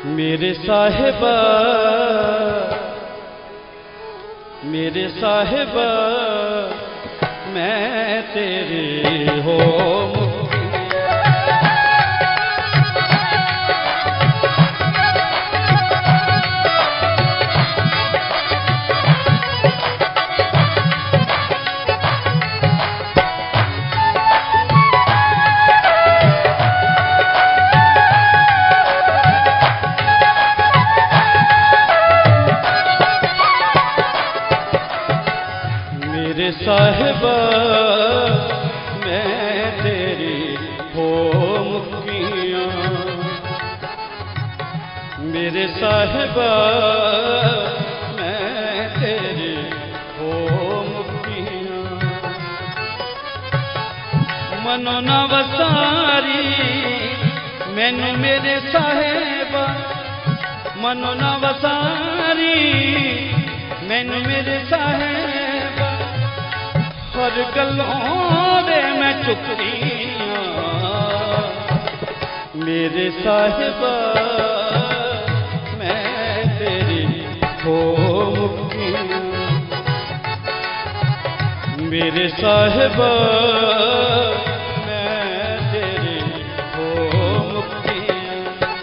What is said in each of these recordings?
मेरे साहिबा मैं तेरी हो मेरे साहिबा मैं तेरी हो मुक्तियाँ। मेरे साहिबा मैं तेरी हो मुक्तियाँ। मनो न वसारी मैनू मेरे साहिबा, मनो न वसारी मैनू मेरे साहिबा। हर गलों दे मैं चुकियां मेरे साहिबा मैं तेरी हो मुक्तियां। मेरे साहिबा मैं तेरी हो मुक्तियां।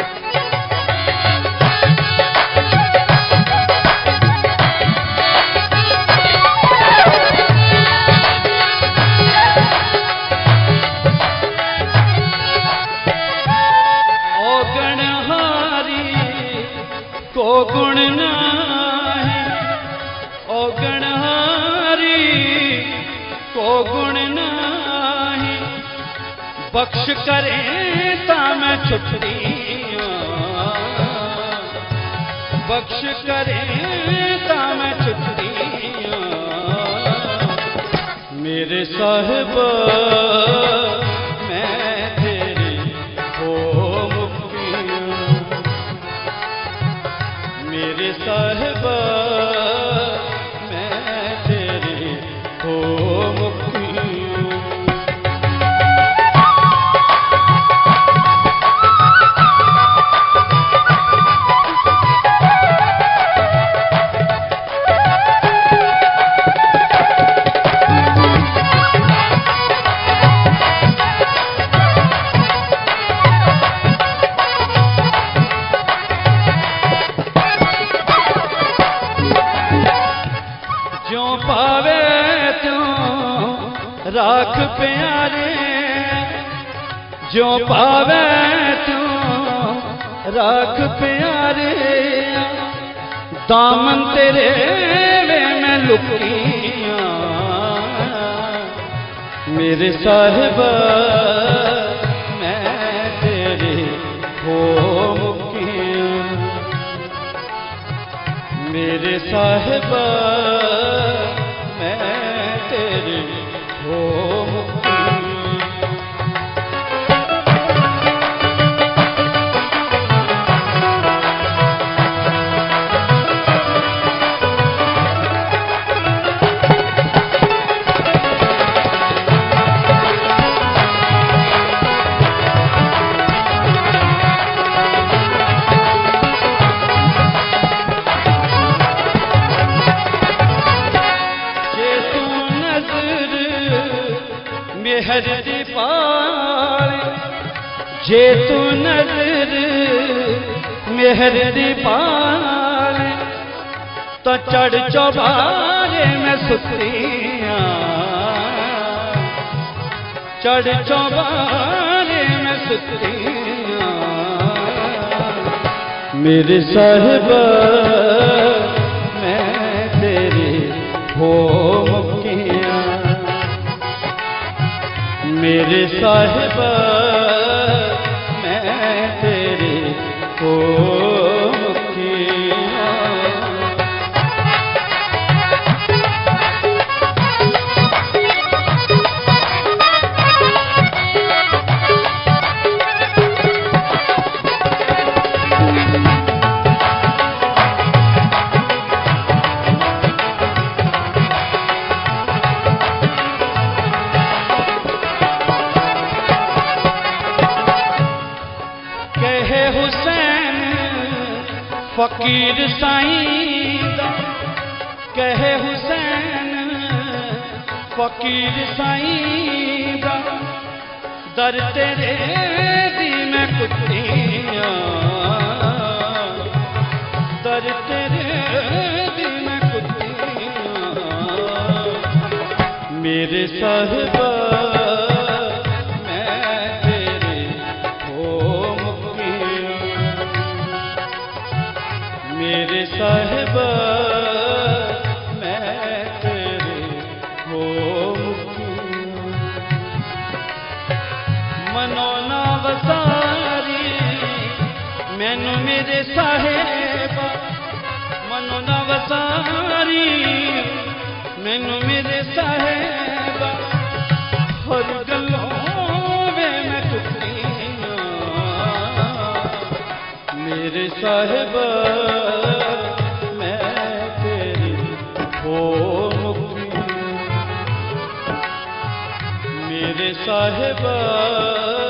को गुण नाही ओ गणहारी, को गुण नाही। बख्श करे ता मैं छुट्टियां, बख्श करे ता मैं छुट्टियां। मेरे साहिबा मैं तेरी हो मुक्तियां। मेरे साहिबा मैं तेरी हो मुक्तियां। ज्यों पावे त्यों राख प्यारे, ज्यों पावे त्यों राख प्यारे। दामन तेरे वे मैं लुकियां मेरे साहिबा मैं तेरी हो मुक्तियां। मेरे साहिबा मैं तेरी हो मुक्तियां। मेहर दी पाल जे तू नजर मेहर दी पाल, तो चढ़ चौबारे में सुतियां, चढ़ चौबारे में सुतियां। मेरे साहिबा मैं तेरी हो मुक्तियां। मेरे साहिबा मैं तेरी हो मुक्तियां। हुसैन फकीर साईं दा कहे हुसैन, फकीर साईं दा दर तेरे दी मैं कुत्तियां, दर तेरे दी मैं कुत्तियां। मेरे साहिबा मैं तेरे हो मुक्तियां, मेरे साहिबा मैं तेरे हो मुक्तियां। मनोना वसारी मैनू मेरे साहिबा, मनोना वसारी मैनू मेरे साहिबा, हर गलों वे मैं टुटियां। मेरे साहिबा मैं तेरी हो मुक्तियां, मेरे साहिबा